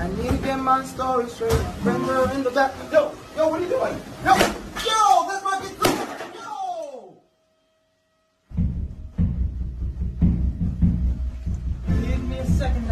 I need to get my story straight. My friends are in the back. Yo, what are you doing? Yo, that's my guitar. Yo! Give me a second.